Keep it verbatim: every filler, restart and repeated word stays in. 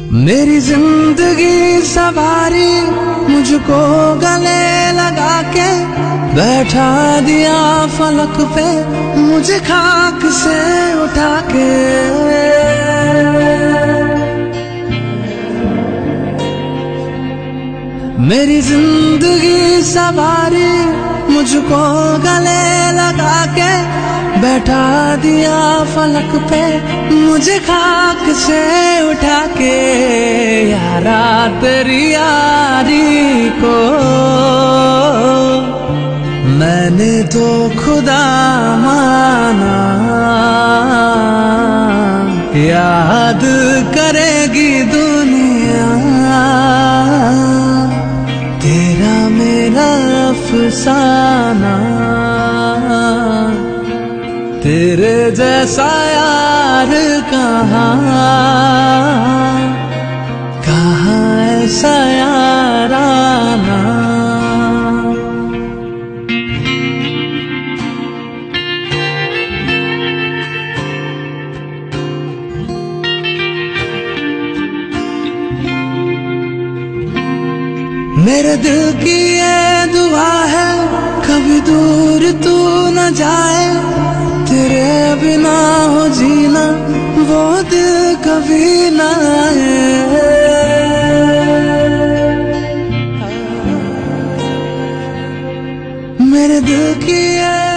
मेरी जिंदगी सवारी मुझको गले लगा के बैठा दिया फलक पे मुझे खाक से उठा के। मेरी जिंदगी सवारी मुझको गले लगा के बैठा दिया फलक पे मुझे खाक से उठा के। यारा तेरी यारी को मैंने तो खुदा माना, याद करेगी दुनिया तेरा मेरा अफसाना। तेरे जैसा यार कहाँ कहाँ ऐसा याराना। मेरे दिल की ये दुआ है कभी दूर तू न जाए, तेरे बिना हो जीना वो दिल कभी ना आए। मेरे दिल की ये